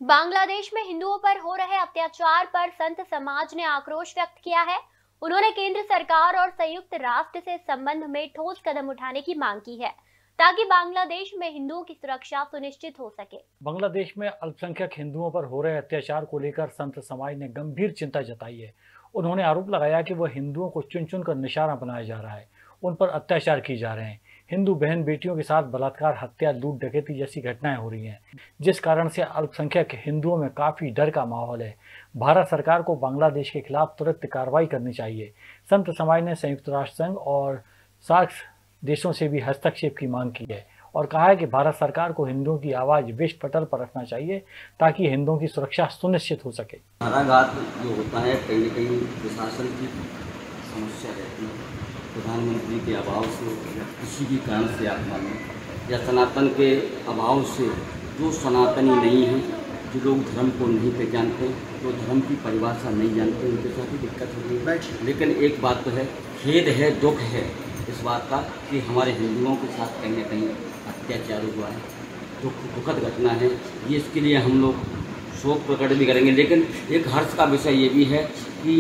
बांग्लादेश में हिंदुओं पर हो रहे अत्याचार पर संत समाज ने आक्रोश व्यक्त किया है। उन्होंने केंद्र सरकार और संयुक्त राष्ट्र से इस संबंध में ठोस कदम उठाने की मांग की है ताकि बांग्लादेश में हिंदुओं की सुरक्षा सुनिश्चित हो सके। बांग्लादेश में अल्पसंख्यक हिंदुओं पर हो रहे अत्याचार को लेकर संत समाज ने गंभीर चिंता जताई है। उन्होंने आरोप लगाया कि वह हिंदुओं को चुन चुन कर निशाना बनाया जा रहा है, उन पर अत्याचार किए जा रहे हैं। हिंदू बहन बेटियों के साथ बलात्कार, हत्या, लूट डकैती जैसी घटनाएं हो रही हैं, जिस कारण से अल्पसंख्यक हिंदुओं में काफी डर का माहौल है। भारत सरकार को बांग्लादेश के खिलाफ तुरंत कार्रवाई करनी चाहिए। संत समाज ने संयुक्त राष्ट्र संघ और सार्क देशों से भी हस्तक्षेप की मांग की है और कहा है कि भारत सरकार को हिंदुओं की आवाज विश्व पटल पर रखना चाहिए ताकि हिंदुओं की सुरक्षा सुनिश्चित हो सके। नाराघात जो होता है कहीं न कहीं प्रशासन की समस्या रहती है, प्रधानमंत्री के अभाव से या किसी भी कारण से आप माने या सनातन के अभाव से जो सनातनी नहीं है, जो लोग धर्म को नहीं पहचानते, जो धर्म की परिभाषा नहीं जानते, उनके साथ ही दिक्कत होती है। लेकिन एक बात तो है, खेद है, दुख है इस बात का कि हमारे हिंदुओं के साथ कहीं न कहीं अत्याचार हुआ है। दुखद घटना है ये, इसके लिए हम लोग शोक प्रकट भी करेंगे। लेकिन एक हर्ष का विषय ये भी है कि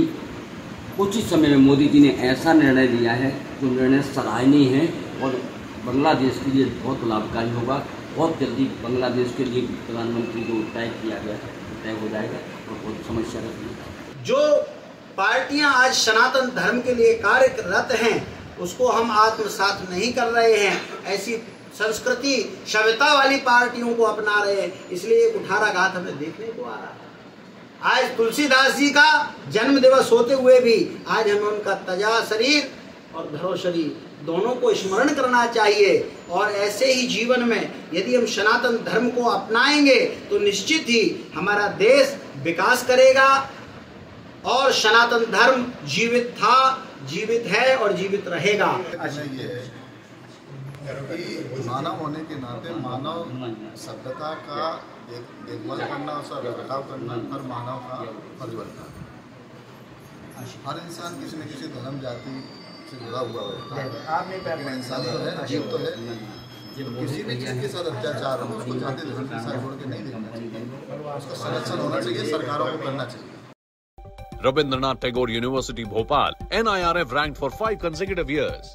कुछ ही समय में मोदी जी ने ऐसा निर्णय लिया है जो निर्णय सराहनीय है और बांग्लादेश के लिए बहुत लाभकारी होगा। बहुत जल्दी बांग्लादेश के लिए प्रधानमंत्री जो तय किया गया तय हो जाएगा और बहुत समस्या रहती है। जो पार्टियां आज सनातन धर्म के लिए कार्यरत हैं उसको हम आत्मसात नहीं कर रहे हैं, ऐसी संस्कृति सभ्यता वाली पार्टियों को अपना रहे हैं, इसलिए कुठाराघात हमें देखने को आ रहा है। आज तुलसीदास जी का जन्म दिवस होते हुए भी आज हमें उनका तजा शरीर और धरो शरीर दोनों को स्मरण करना चाहिए। और ऐसे ही जीवन में यदि हम सनातन धर्म को अपनाएंगे तो निश्चित ही हमारा देश विकास करेगा और सनातन धर्म जीवित था, जीवित है और जीवित रहेगा। ये है कि मानव होने के नाते मानव सभ्यता का देखभाल करना, उसका रखरखाव करना हर मानव का फर्ज बनता है। हर इंसान किसी न किसी धर्म जाति से जुड़ा हुआ होता है। इंसान तो है, जीव तो है, किसी भी चीज़ के साथ अत्याचार हो उसको जाति धर्म के साथ जोड़ के नहीं देखना चाहिए, उसका संरक्षण होना चाहिए, सरकारों को करना चाहिए। Rabindranath Tagore University, Bhopal, NIRF ranked for 5 consecutive years.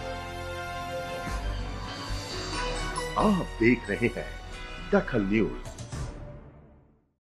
आप देख रहे हैं दखल न्यूज।